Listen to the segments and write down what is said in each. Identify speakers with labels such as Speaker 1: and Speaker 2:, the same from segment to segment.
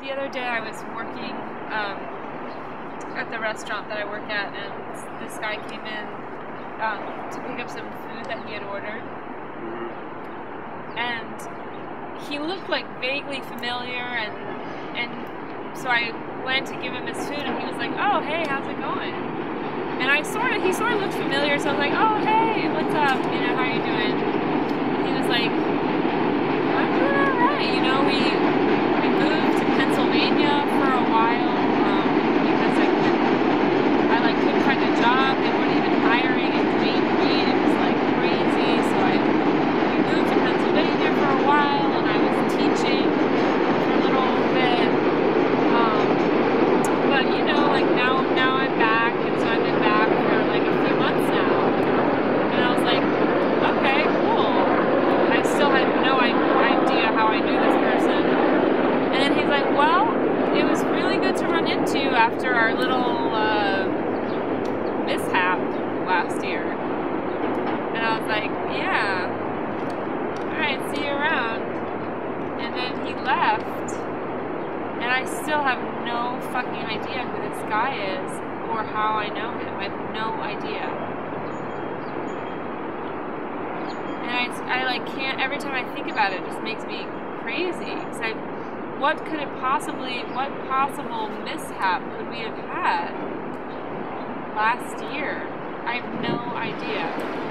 Speaker 1: the other day I was working at the restaurant that I work at, and this guy came in to pick up some food that he had ordered. And he looked like vaguely familiar, and so I went to give him his food, and he was like, "Oh, hey, how's it going?" And he sort of looked familiar, so I was like, "Oh, hey, what's up? You know, how you doing?" And he was like, "I'm doing all right. You know, we moved to Pennsylvania for a while because I couldn't find a job. They weren't even hiring in Green Green. It was like crazy. So we moved to Pennsylvania for a while, and I was teaching for a little bit. But you know, like now I'm back, and so I've been back for like a few months now." And I was like, "Okay, cool." I still had no idea how I knew this person. And then he's like, "Well, it was really good to run into after our little mishap last year." And I was like, "Yeah, alright, see you around." And then he left, and I still have no fucking idea who this guy is or how I know him. I have no idea. And I like can't, every time I think about it, it just makes me crazy. Because what possible mishap could we have had last year? I have no idea.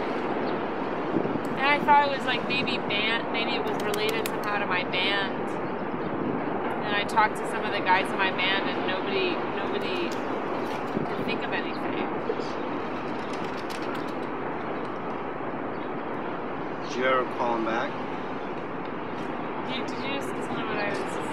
Speaker 1: And I thought it was like maybe it was related somehow to my band. And I talked to some of the guys in my band, and nobody could think of anything.
Speaker 2: Did you ever call him back?
Speaker 1: Did you just listen to what I was